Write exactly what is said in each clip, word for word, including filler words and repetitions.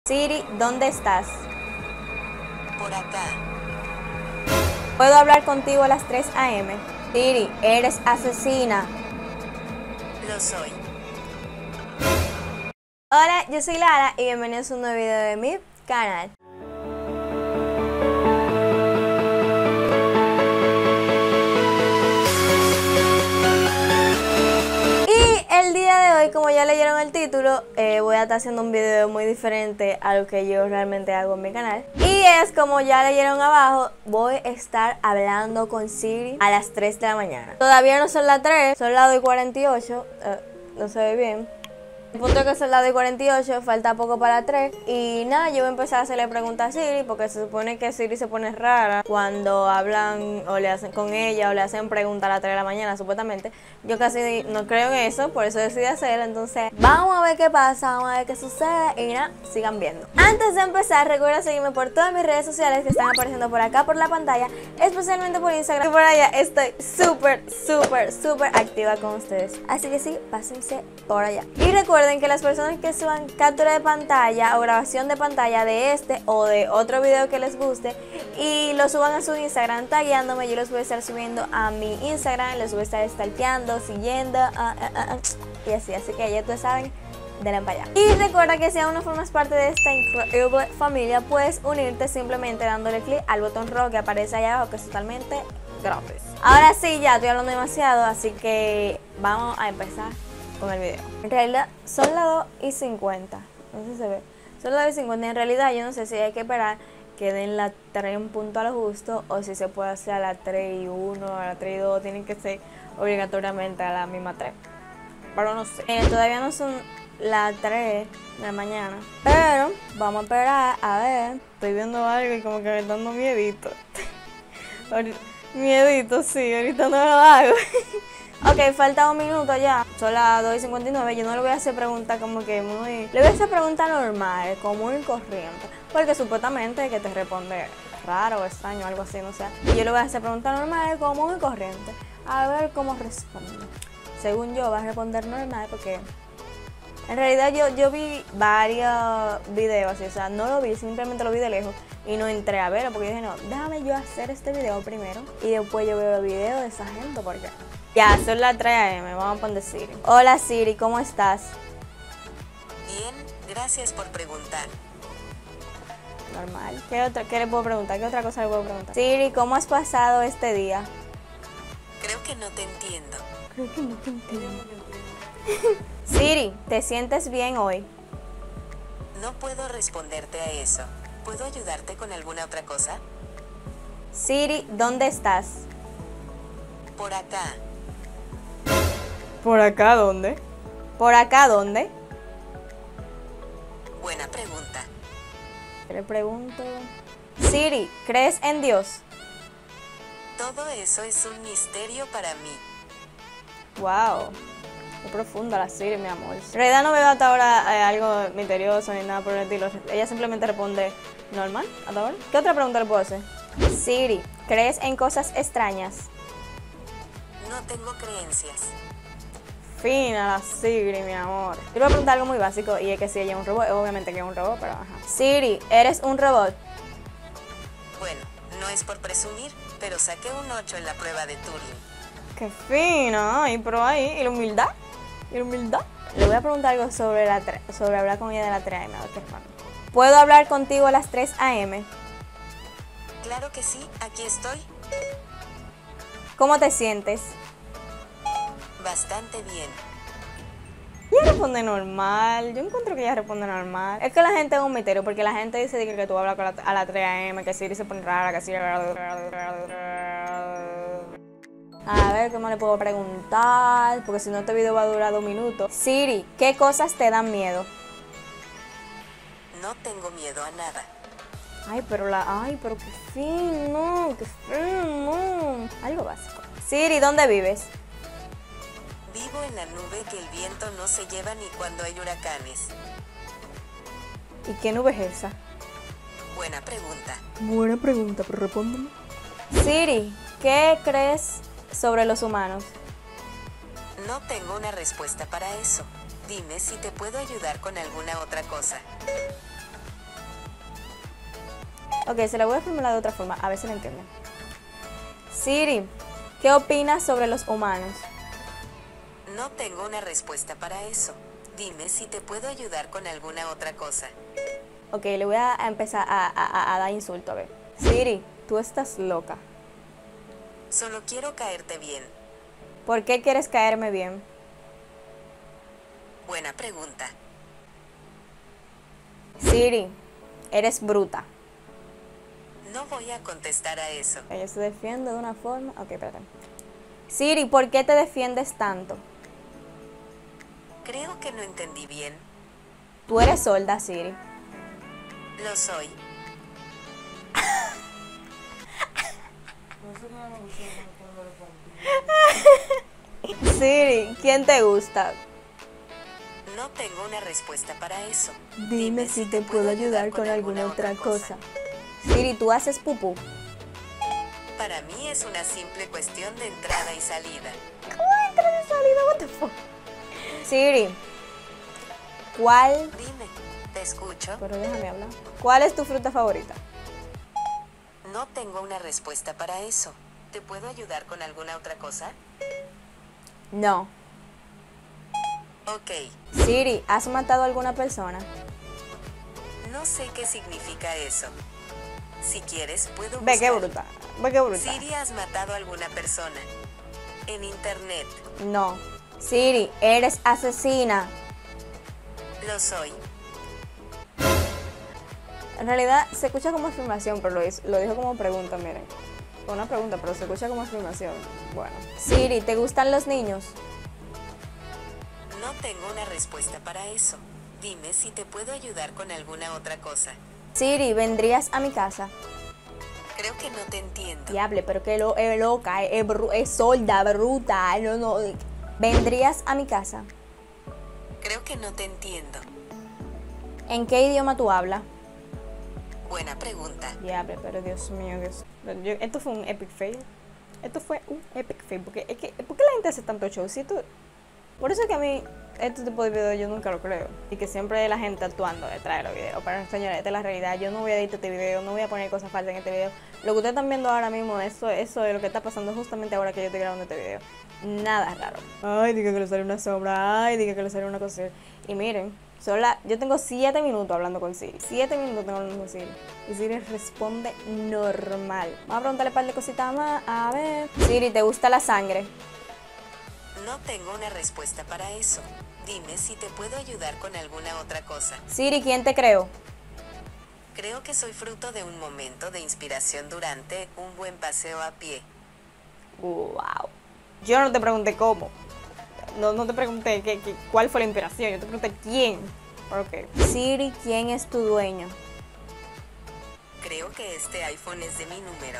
Siri, ¿dónde estás? Por acá. ¿Puedo hablar contigo a las tres a eme? Siri, eres asesina. Lo soy. Hola, yo soy Lara y bienvenidos a un nuevo video de mi canal. El día de hoy, como ya leyeron el título, eh, voy a estar haciendo un video muy diferente a lo que yo realmente hago en mi canal. Y es, como ya leyeron abajo, voy a estar hablando con Siri a las tres de la mañana. Todavía no son las tres, son las dos y cuarenta y ocho, eh, no se ve bien. El punto es que son las dos y cuarenta y ocho, falta poco para las tres. Y nada, yo voy a empezar a hacerle preguntas a Siri, porque se supone que Siri se pone rara cuando hablan o le hacen con ella o le hacen preguntas a las tres de la mañana, supuestamente. Yo casi no creo en eso, por eso decidí hacerlo. Entonces, vamos a ver qué pasa, vamos a ver qué sucede y nada, sigan viendo. Antes de empezar, recuerda seguirme por todas mis redes sociales que están apareciendo por acá por la pantalla, especialmente por Instagram. Y por allá estoy súper, súper, súper activa con ustedes. Así que sí, pásense por allá. Y recuerden que las personas que suban captura de pantalla o grabación de pantalla de este o de otro video que les guste y lo suban a su Instagram tagueándome, yo los voy a estar subiendo a mi Instagram, los voy a estar stalkeando, siguiendo uh, uh, uh, uh, y así, así que ya ustedes saben, denle para allá. Y recuerda que si aún no formas parte de esta increíble familia, puedes unirte simplemente dándole clic al botón rojo que aparece allá abajo, que es totalmente gratis. Ahora sí, ya estoy hablando demasiado, así que vamos a empezar con el video. En realidad son las dos y cincuenta, no sé si se ve, son las dos y cincuenta. En realidad yo no sé si hay que esperar que den las tres en punto a lo justo o si se puede hacer a las tres y uno, a las tres y dos, tienen que ser obligatoriamente a la misma tres, pero no sé. Eh, todavía no son las tres de la mañana, pero vamos a esperar a ver. Estoy viendo algo y como que me está dando miedito. Miedito, sí, ahorita no lo hago. Ok, falta un minuto ya, son las dos y cincuenta y nueve, yo no le voy a hacer preguntas como que muy... Le voy a hacer preguntas normales, como muy corriente, porque supuestamente que te responde raro o extraño, algo así, no sé. Y yo le voy a hacer preguntas normales, como muy corriente, a ver cómo responde. Según yo va a responder normal, porque en realidad yo, yo vi varios videos así, o sea, no lo vi, simplemente lo vi de lejos y no entré a verlo, porque dije, no, déjame yo hacer este video primero y después yo veo el video de esa gente, porque... Ya, son las tres a eme, vamos a poner Siri. Hola Siri, ¿cómo estás? Bien, gracias por preguntar. Normal. ¿Qué, otra, ¿Qué le puedo preguntar? ¿Qué otra cosa le puedo preguntar? Siri, ¿cómo has pasado este día? Creo que no te entiendo. Creo que no te entiendo. Siri, ¿te sientes bien hoy? No puedo responderte a eso. ¿Puedo ayudarte con alguna otra cosa? Siri, ¿dónde estás? Por acá. ¿Por acá dónde? ¿Por acá dónde? Buena pregunta. Le pregunto... Siri, ¿crees en Dios? Todo eso es un misterio para mí. Wow, qué profunda la Siri, mi amor. En realidad no veo hasta ahora eh, algo misterioso ni nada por el estilo. Ella simplemente responde normal hasta ahora. ¿Qué otra pregunta le puedo hacer? Siri, ¿crees en cosas extrañas? No tengo creencias. Fina la Siri, mi amor. Yo le voy a preguntar algo muy básico y es que si ella es un robot, obviamente que es un robot, pero ajá. Siri, ¿eres un robot? Bueno, no es por presumir, pero saqué un ocho en la prueba de Turing. Qué fino, y pero ahí, y la humildad, y la humildad. Le voy a preguntar algo sobre, la sobre hablar con ella de la tres a eme, a ver qué pasa. ¿Puedo hablar contigo a las tres a eme? Claro que sí, aquí estoy. ¿Cómo te sientes? Bastante bien. Ella responde normal, yo encuentro que ella responde normal. Es que la gente es un misterio, porque la gente dice que, que tú hablas la, a las tres a eme, que Siri se pone rara, que Siri... A ver, ¿qué más le puedo preguntar? Porque si no este video va a durar dos minutos. Siri, ¿qué cosas te dan miedo? No tengo miedo a nada. Ay, pero la... Ay, pero qué fino, qué fino. Algo básico. Siri, ¿dónde vives? Vivo en la nube que el viento no se lleva ni cuando hay huracanes. ¿Y qué nube es esa? Buena pregunta. Buena pregunta, pero respóndeme. Siri, ¿qué crees sobre los humanos? No tengo una respuesta para eso. Dime si te puedo ayudar con alguna otra cosa. Ok, se la voy a formular de otra forma, a ver si la entienden. Siri, ¿qué opinas sobre los humanos? No tengo una respuesta para eso. Dime si te puedo ayudar con alguna otra cosa. Ok, le voy a empezar a, a, a dar insulto, a ver. Siri, tú estás loca. Solo quiero caerte bien. ¿Por qué quieres caerme bien? Buena pregunta. Siri, eres bruta. No voy a contestar a eso. Ella se defiende de una forma... Ok, espérate. Siri, ¿por qué te defiendes tanto? Creo que no entendí bien. Tú eres sorda, Siri. Lo soy. Siri, ¿quién te gusta? No tengo una respuesta para eso. Dime si te puedo ayudar con alguna otra cosa. Siri, ¿tú haces pupú? Para mí es una simple cuestión de entrada y salida. ¿Cómo entra y salida? What the fuck? Siri, ¿cuál? Dime, te escucho. Pero déjame hablar. ¿Cuál es tu fruta favorita? No tengo una respuesta para eso. ¿Te puedo ayudar con alguna otra cosa? No. Ok. Siri, ¿has matado a alguna persona? No sé qué significa eso. Si quieres, puedo buscar. Ve qué bruta. Ve qué bruta. Siri, ¿has matado a alguna persona? En internet. No. Siri, eres asesina. Lo soy. En realidad se escucha como afirmación, pero lo, hizo- lo dijo como pregunta, miren. Fue una pregunta, pero se escucha como afirmación. Bueno. Siri, ¿te gustan los niños? No tengo una respuesta para eso. Dime si te puedo ayudar con alguna otra cosa. Siri, ¿vendrías a mi casa? Creo que no te entiendo. Diable, pero que lo, es loca, es, bru- es sorda, bruta, no, no. ¿Vendrías a mi casa? Creo que no te entiendo. ¿En qué idioma tú hablas? Buena pregunta. Diable, pero Dios mío, Dios. Yo- esto fue un epic fail. Esto fue un epic fail. Porque, es que, ¿por qué la gente hace tanto show? Si esto- por eso es que a mí, este tipo de videos yo nunca lo creo. Y que siempre hay la gente actuando detrás de los videos. Pero señores, esta es la realidad. Yo no voy a editar este video, no voy a poner cosas falsas en este video. Lo que ustedes están viendo ahora mismo, eso, eso es lo que está pasando justamente ahora que yo estoy grabando este video. Nada raro. Ay, diga que le sale una sombra. Ay, diga que le sale una cosa. Y miren, son la- yo tengo siete minutos hablando con Siri. Siete minutos tengo hablando con Siri. Y Siri responde normal. Vamos a preguntarle un par de cositas más. A ver. Siri, ¿te gusta la sangre? No tengo una respuesta para eso. Dime si te puedo ayudar con alguna otra cosa. Siri, ¿quién te creó? Creo que soy fruto de un momento de inspiración durante un buen paseo a pie. Wow. Yo no te pregunté cómo. No, no te pregunté qué, qué- cuál fue la inspiración. Yo te pregunté quién. Ok. Siri, ¿quién es tu dueño? Creo que este iPhone es de mi número.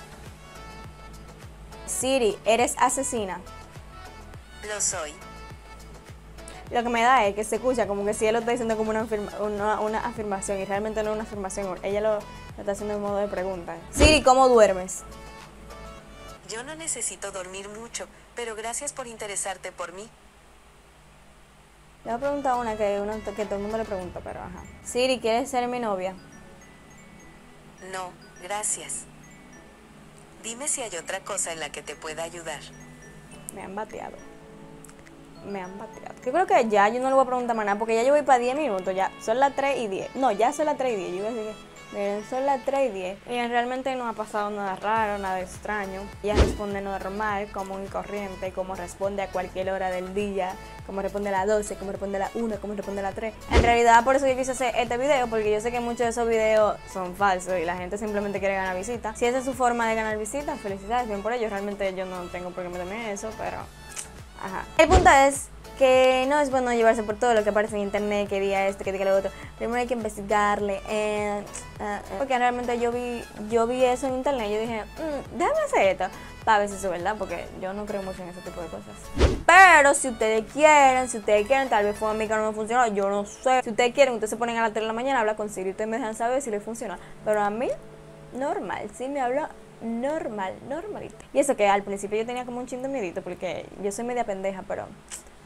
Siri, ¿eres asesina? Lo soy. Lo que me da es que se escucha como que si él lo está diciendo como una, afirma- una, una afirmación y realmente no es una afirmación. Ella lo, lo está haciendo en modo de pregunta. Siri, ¿cómo duermes? Yo no necesito dormir mucho, pero gracias por interesarte por mí. Le voy a preguntar una que, una que todo el mundo le pregunta, pero ajá. Siri, ¿quieres ser mi novia? No, gracias. Dime si hay otra cosa en la que te pueda ayudar. Me han bateado. Me han bateado. Yo creo que ya yo no le voy a preguntar más nada porque ya yo voy para diez minutos. Ya son las tres y diez. No, ya son las tres y diez. Yo iba a decir que, miren, son las tres y diez. Y realmente no ha pasado nada raro, nada extraño. Ella responde normal, común y corriente, como responde a cualquier hora del día. Como responde a las doce, como responde a las una, como responde a las tres. En realidad, por eso yo quise hacer este video, porque yo sé que muchos de esos videos son falsos y la gente simplemente quiere ganar visitas. Si esa es su forma de ganar visitas, felicidades, bien por ello. Realmente yo no tengo por qué meterme en eso, pero... Ajá. El punto es que no es bueno llevarse por todo lo que aparece en internet, que diga esto, que diga lo otro. Primero hay que investigarle. eh, eh, porque realmente yo vi yo vi eso en internet y yo dije, "Mm, déjame hacer esto para ver si eso es verdad", porque yo no creo mucho en ese tipo de cosas. Pero si ustedes quieren, si ustedes quieren, tal vez fue a mí que no me funcionó, yo no sé. Si ustedes quieren, ustedes se ponen a las tres de la mañana a hablar con Siri y ustedes me dejan saber si les funciona. Pero a mí, normal, sí me habló normal, normalito. Y eso que al principio yo tenía como un chin de miedito porque yo soy media pendeja, pero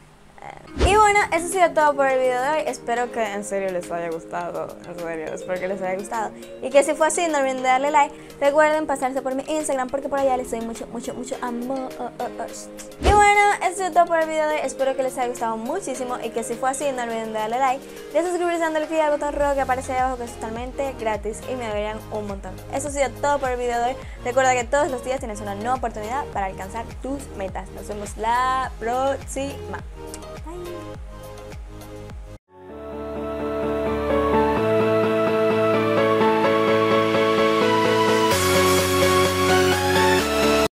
Y bueno, eso ha sido todo por el video de hoy. Espero que en serio les haya gustado. En serio, espero que les haya gustado. Y que si fue así, no olviden de darle like. Recuerden pasarse por mi Instagram porque por allá les doy mucho, mucho, mucho amor. Y bueno, eso ha sido todo por el video de hoy. Espero que les haya gustado muchísimo. Y que si fue así, no olviden de darle like, de suscribirse, dándole clic al botón rojo que aparece ahí abajo, que es totalmente gratis y me ayudarían un montón. Eso ha sido todo por el video de hoy. Recuerda que todos los días tienes una nueva oportunidad para alcanzar tus metas. Nos vemos la próxima.